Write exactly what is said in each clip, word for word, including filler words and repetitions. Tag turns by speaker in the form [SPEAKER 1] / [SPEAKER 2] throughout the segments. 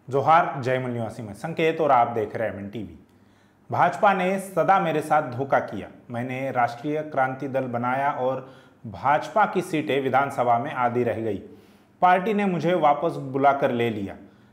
[SPEAKER 1] जोहार, जयमल निवासी में संकेत और आप देख रहे हैं एमएन टीवी। भाजपा ने सदा मेरे साथ धोखा किया। मैंने राष्ट्रीय क्रांति दल बनाया और भाजपा की सीटें विधानसभा में आधी रह गई। पार्टी ने मुझे वापस बुलाकर ले लिया।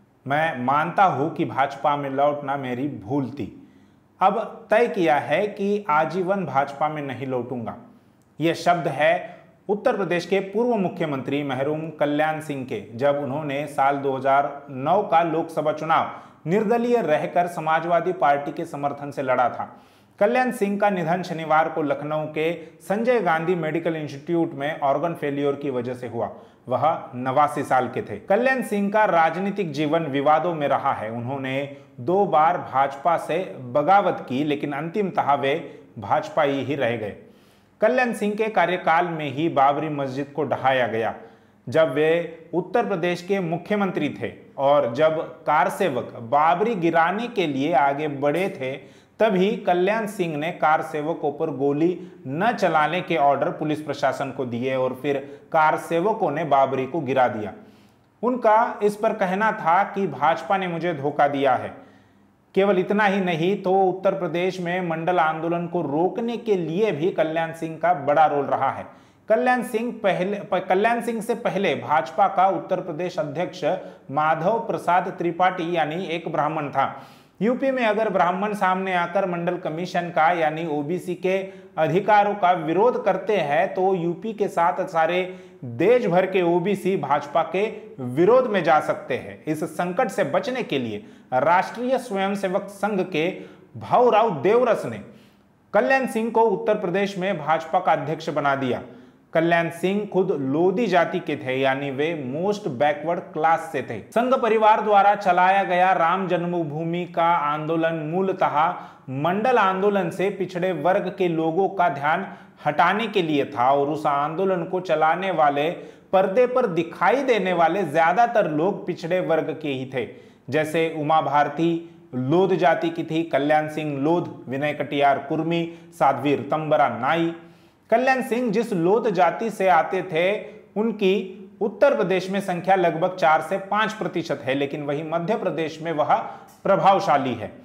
[SPEAKER 1] मैं मानता हूं कि भाजपा में लौटना मेरी भूल थी। अब तय किया है कि आजीवन भाजपा में नहीं लौटूंगा। ये शब्द है उत्तर प्रदेश के पूर्व मुख्यमंत्री मरहूम कल्याण सिंह के, जब उन्होंने साल दो हज़ार नौ का लोकसभा चुनाव निर्दलीय रहकर समाजवादी पार्टी के समर्थन से लड़ा था। कल्याण सिंह का निधन शनिवार को लखनऊ के संजय गांधी मेडिकल इंस्टीट्यूट में ऑर्गन फेलियर की वजह से हुआ। वह नवासी साल के थे। कल्याण सिंह का राजनीतिक जीवन विवादों में रहा है। उन्होंने दो बार भाजपा से बगावत की, लेकिन अंतिमतः वे भाजपाई ही रह गए। कल्याण सिंह के कार्यकाल में ही बाबरी मस्जिद को ढहाया गया। जब वे उत्तर प्रदेश के मुख्यमंत्री थे और जब कारसेवक बाबरी गिराने के लिए आगे बढ़े थे, तभी कल्याण सिंह ने कारसेवकों पर गोली न चलाने के ऑर्डर पुलिस प्रशासन को दिए और फिर कारसेवकों ने बाबरी को गिरा दिया। उनका इस पर कहना था कि भाजपा ने मुझे धोखा दिया है। केवल इतना ही नहीं तो उत्तर प्रदेश में मंडल आंदोलन को रोकने के लिए भी कल्याण सिंह का बड़ा रोल रहा है। कल्याण सिंह पहले कल्याण सिंह से पहले भाजपा का उत्तर प्रदेश अध्यक्ष माधव प्रसाद त्रिपाठी यानी एक ब्राह्मण था। यूपी में अगर ब्राह्मण सामने आकर मंडल कमीशन का यानी ओबीसी के अधिकारों का विरोध करते हैं तो यूपी के साथ सारे देश भर के ओबीसी भाजपा के विरोध में जा सकते हैं। इस संकट से बचने के लिए राष्ट्रीय स्वयंसेवक संघ के भाऊराव देवरस ने कल्याण सिंह को उत्तर प्रदेश में भाजपा का अध्यक्ष बना दिया। कल्याण सिंह खुद लोधी जाति के थे, यानी वे मोस्ट बैकवर्ड क्लास से थे। संघ परिवार द्वारा चलाया गया राम जन्मभूमि का आंदोलन मूलतः मंडल आंदोलन से पिछड़े वर्ग के लोगों का ध्यान हटाने के लिए था और उस आंदोलन को चलाने वाले, पर्दे पर दिखाई देने वाले ज्यादातर लोग पिछड़े वर्ग के ही थे। जैसे उमा भारती लोध जाति की थी, कल्याण सिंह लोध, विनय कटियार कुर्मी, साध्वीर तंबरा नाई। कल्याण सिंह जिस लोध जाति से आते थे उनकी उत्तर प्रदेश में संख्या लगभग चार से पांच प्रतिशत है, लेकिन वही मध्य प्रदेश में वह प्रभावशाली है।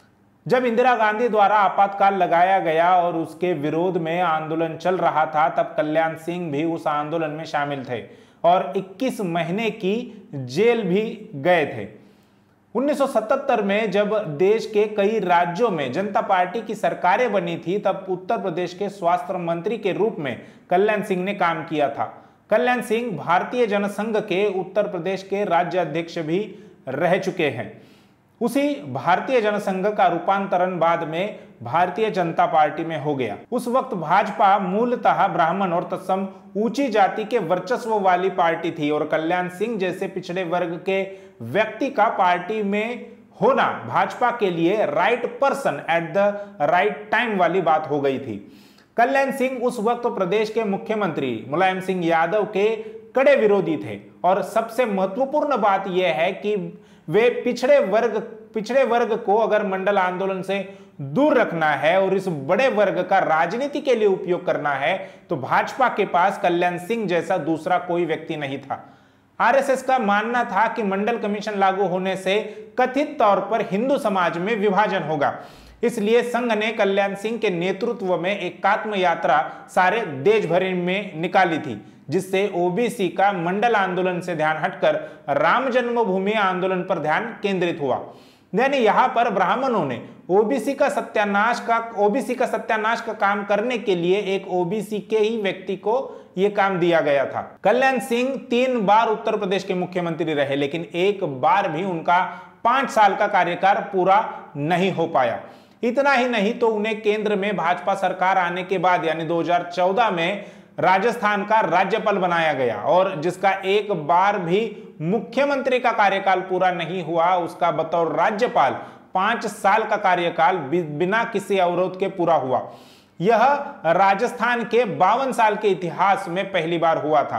[SPEAKER 1] जब इंदिरा गांधी द्वारा आपातकाल लगाया गया और उसके विरोध में आंदोलन चल रहा था, तब कल्याण सिंह भी उस आंदोलन में शामिल थे और इक्कीस महीने की जेल भी गए थे। उन्नीस सौ सतहत्तर में जब देश के कई राज्यों में जनता पार्टी की सरकारें बनी थी, तब उत्तर प्रदेश के स्वास्थ्य मंत्री के रूप में कल्याण सिंह ने काम किया था। कल्याण सिंह भारतीय जनसंघ के उत्तर प्रदेश के राज्य अध्यक्ष भी रह चुके हैं। उसी भारतीय जनसंघ का रूपांतरण बाद में भारतीय जनता पार्टी में हो गया। उस वक्त भाजपा मूलतः ब्राह्मण और तत्सम ऊंची जाति के वर्चस्व वाली पार्टी थी और कल्याण सिंह जैसे पिछड़े वर्ग के व्यक्ति का पार्टी में होना भाजपा के लिए right person at the right time वाली बात हो गई थी। कल्याण सिंह उस वक्त प्रदेश के मुख्यमंत्री मुलायम सिंह यादव के कड़े विरोधी थे और सबसे महत्वपूर्ण बात यह है कि वे पिछड़े वर्ग पिछड़े वर्ग को अगर मंडल आंदोलन से दूर रखना है और इस बड़े वर्ग का राजनीति के लिए उपयोग करना है तो भाजपा के पास कल्याण सिंह जैसा दूसरा कोई व्यक्ति नहीं था। आरएसएस का मानना था कि मंडल कमीशन लागू होने से कथित तौर पर हिंदू समाज में विभाजन होगा। इसलिए संघ ने कल्याण सिंह के नेतृत्व में एकात्म यात्रा सारे देश भर में निकाली थी, जिससे ओबीसी का मंडल आंदोलन से ध्यान हटकर राम जन्मभूमि आंदोलन पर ध्यान केंद्रित हुआ। यानी यहां पर ब्राह्मणों ने ओबीसी का सत्यानाश का ओबीसी का सत्यानाश का काम करने के लिए एक ओबीसी के ही व्यक्ति को यह काम दिया गया था। कल्याण सिंह तीन बार उत्तर प्रदेश के मुख्यमंत्री रहे, लेकिन एक बार भी उनका पांच साल का कार्यकाल पूरा नहीं हो पाया। इतना ही नहीं तो उन्हें केंद्र में भाजपा सरकार आने के बाद यानी दो हज़ार चौदह में राजस्थान का राज्यपाल बनाया गया और जिसका एक बार भी मुख्यमंत्री का कार्यकाल पूरा नहीं हुआ, उसका बतौर राज्यपाल पांच साल का कार्यकाल बिना किसी अवरोध के पूरा हुआ। यह राजस्थान के बावन साल के इतिहास में पहली बार हुआ था।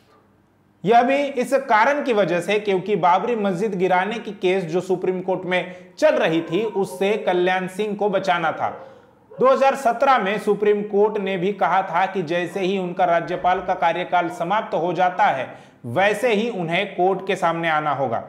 [SPEAKER 1] यह भी इस कारण की वजह से क्योंकि बाबरी मस्जिद गिराने की केस जो सुप्रीम कोर्ट में चल रही थी उससे कल्याण सिंह को बचाना था। दो हज़ार सत्रह में सुप्रीम कोर्ट ने भी कहा था कि जैसे ही उनका राज्यपाल का कार्यकाल समाप्त हो जाता है वैसे ही उन्हें कोर्ट के सामने आना होगा।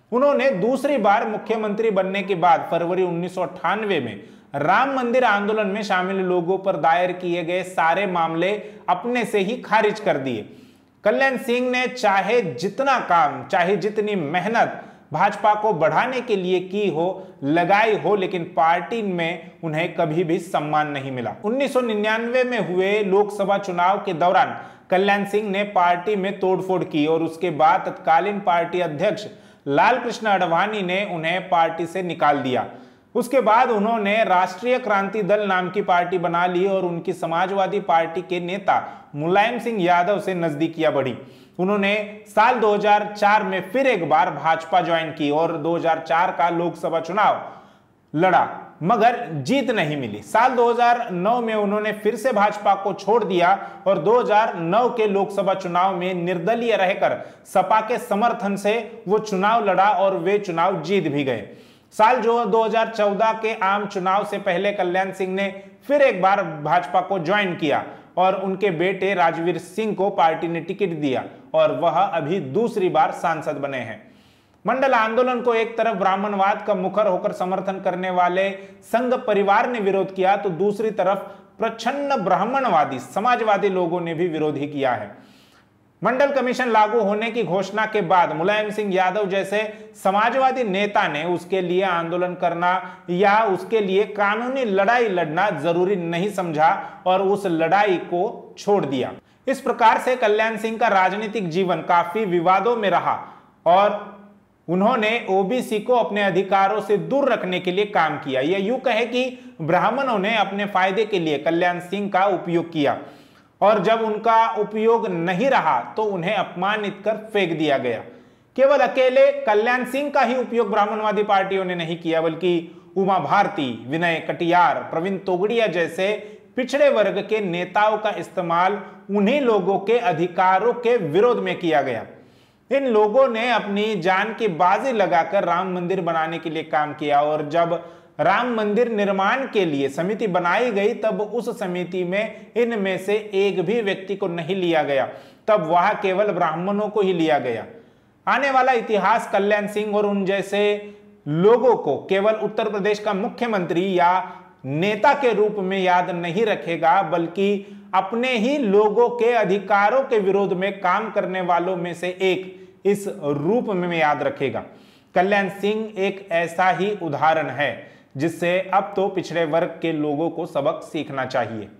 [SPEAKER 1] उन्होंने दूसरी बार मुख्यमंत्री बनने के बाद फरवरी उन्नीस सौ अट्ठानवे में राम मंदिर आंदोलन में शामिल लोगों पर दायर किए गए सारे मामले अपने से ही खारिज कर दिए। कल्याण सिंह ने चाहे जितना काम, चाहे जितनी मेहनत भाजपा को बढ़ाने के लिए की हो, लगाई हो, लेकिन पार्टी में उन्हें कभी भी सम्मान नहीं मिला। उन्नीस सौ निन्यानवे में हुए लोकसभा चुनाव के दौरान कल्याण सिंह ने पार्टी में तोड़फोड़ की और उसके बाद तत्कालीन पार्टी अध्यक्ष लाल कृष्ण आडवाणी ने उन्हें पार्टी से निकाल दिया। उसके बाद उन्होंने राष्ट्रीय क्रांति दल नाम की पार्टी बना ली और उनकी समाजवादी पार्टी के नेता मुलायम सिंह यादव से नजदीकियां बढ़ी। उन्होंने साल दो हज़ार चार में फिर एक बार भाजपा ज्वाइन की और दो हज़ार चार का लोकसभा चुनाव लड़ा, मगर जीत नहीं मिली। साल दो हज़ार नौ में उन्होंने फिर से भाजपा को छोड़ दिया और दो हज़ार नौ के लोकसभा चुनाव में निर्दलीय रहकर सपा के समर्थन से वो चुनाव लड़ा और वे चुनाव जीत भी गए। साल जो दो हज़ार चौदह के आम चुनाव से पहले कल्याण सिंह ने फिर एक बार भाजपा को ज्वाइन किया और उनके बेटे राजवीर सिंह को पार्टी ने टिकट दिया और वह अभी दूसरी बार सांसद बने हैं। मंडल आंदोलन को एक तरफ ब्राह्मणवाद का मुखर होकर समर्थन करने वाले संघ परिवार ने विरोध किया तो दूसरी तरफ प्रच्छन्न ब्राह्मणवादी समाजवादी लोगों ने भी विरोध ही किया है। मंडल कमीशन लागू होने की घोषणा के बाद मुलायम सिंह यादव जैसे समाजवादी नेता ने उसके लिए आंदोलन करना या उसके लिए कानूनी लड़ाई लड़ना जरूरी नहीं समझा और उस लड़ाई को छोड़ दिया। इस प्रकार से कल्याण सिंह का राजनीतिक जीवन काफी विवादों में रहा और उन्होंने ओबीसी को अपने अधिकारों से दूर रखने के लिए काम किया। यह यूं कहे कि ब्राह्मणों ने अपने फायदे के लिए कल्याण सिंह का उपयोग किया और जब उनका उपयोग नहीं रहा तो उन्हें अपमानित कर फेंक दिया गया। केवल अकेले कल्याण सिंह का ही उपयोग ब्राह्मणवादी पार्टियों ने नहीं किया, बल्कि उमा भारती, विनय कटियार, प्रवीण तोगड़िया जैसे पिछड़े वर्ग के नेताओं का इस्तेमाल उन्हीं लोगों के अधिकारों के विरोध में किया गया। इन लोगों ने अपनी जान की बाजी लगाकर राम मंदिर बनाने के लिए काम किया और जब राम मंदिर निर्माण के लिए समिति बनाई गई तब उस समिति में इनमें से एक भी व्यक्ति को नहीं लिया गया, तब वह केवल ब्राह्मणों को ही लिया गया। आने वाला इतिहास कल्याण सिंह और उन जैसे लोगों को केवल उत्तर प्रदेश का मुख्यमंत्री या नेता के रूप में याद नहीं रखेगा, बल्कि अपने ही लोगों के अधिकारों के विरोध में काम करने वालों में से एक इस रूप में याद रखेगा। कल्याण सिंह एक ऐसा ही उदाहरण है जिससे अब तो पिछड़े वर्ग के लोगों को सबक सीखना चाहिए।